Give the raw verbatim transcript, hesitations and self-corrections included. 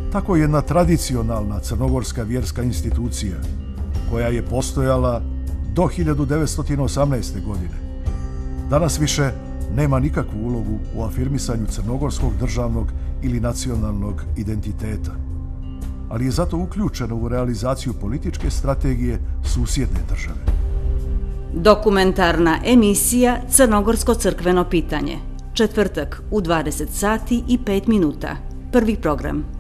tako jedna tradicionalna crnogorska vjerska institucija koja je postojala do hiljadu devetsto osamnaeste. godine. Danas više nema nikakvu ulogu u afirmisanju crnogorskog državnog ili nacionalnog identiteta, ali je zato uključena u realizaciju političke strategije susjedne države. Dokumentarna emisija Crnogorsko crkveno pitanje. Četvrtak u dvadeset sati i pet minuta. Prvi program.